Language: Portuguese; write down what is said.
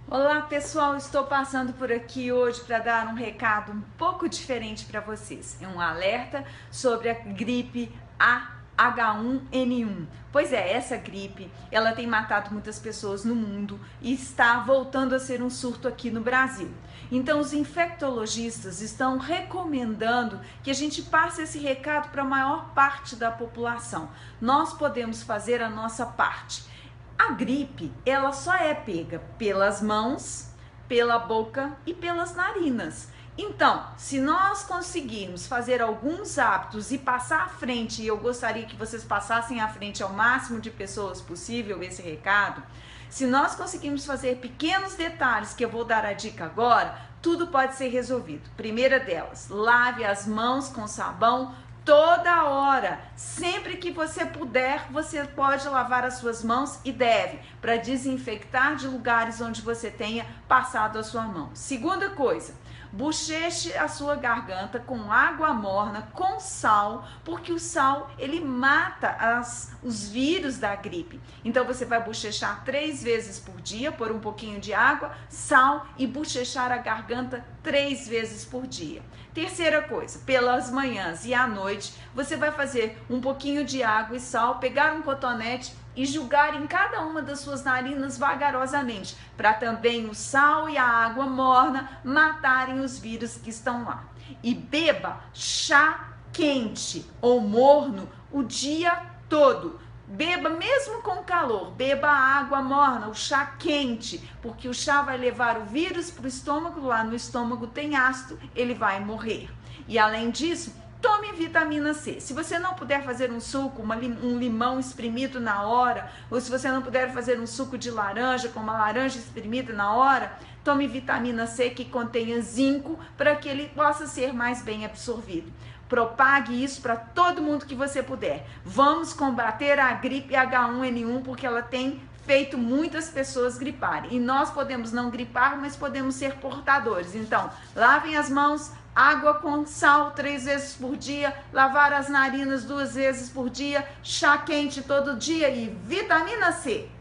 Olá pessoal, estou passando por aqui hoje para dar um recado um pouco diferente para vocês. É um alerta sobre a gripe H1N1. Pois é, essa gripe, ela tem matado muitas pessoas no mundo e está voltando a ser um surto aqui no Brasil. Então os infectologistas estão recomendando que a gente passe esse recado para a maior parte da população. Nós podemos fazer a nossa parte. A gripe, ela só é pega pelas mãos, pela boca e pelas narinas. Então, se nós conseguirmos fazer alguns hábitos e passar à frente, e eu gostaria que vocês passassem à frente ao máximo de pessoas possível esse recado, se nós conseguirmos fazer pequenos detalhes, que eu vou dar a dica agora, tudo pode ser resolvido. Primeira delas, lave as mãos com sabão toda hora, sempre que você puder, você pode lavar as suas mãos e deve, para desinfectar de lugares onde você tenha passado a sua mão. Segunda coisa, bocheche a sua garganta com água morna, com sal, porque o sal, ele mata os vírus da gripe. Então você vai bochechar 3 vezes por dia, pôr um pouquinho de água, sal e bochechar a garganta 3 vezes por dia. Terceira coisa, pelas manhãs e à noite, você vai fazer um pouquinho de água e sal, pegar um cotonete e jogar em cada uma das suas narinas vagarosamente, para também o sal e a água morna matarem os vírus que estão lá. E beba chá quente ou morno o dia todo. Beba mesmo com calor, beba a água morna, o chá quente, porque o chá vai levar o vírus para o estômago, lá no estômago tem ácido, ele vai morrer. E além disso, tome vitamina C. Se você não puder fazer um suco, um limão espremido na hora, ou se você não puder fazer um suco de laranja com uma laranja espremida na hora, tome vitamina C que contenha zinco para que ele possa ser mais bem absorvido. Propague isso para todo mundo que você puder. Vamos combater a gripe H1N1 porque ela tem feito muitas pessoas griparem. E nós podemos não gripar, mas podemos ser portadores. Então, lavem as mãos, água com sal 3 vezes por dia, lavar as narinas 2 vezes por dia, chá quente todo dia e vitamina C.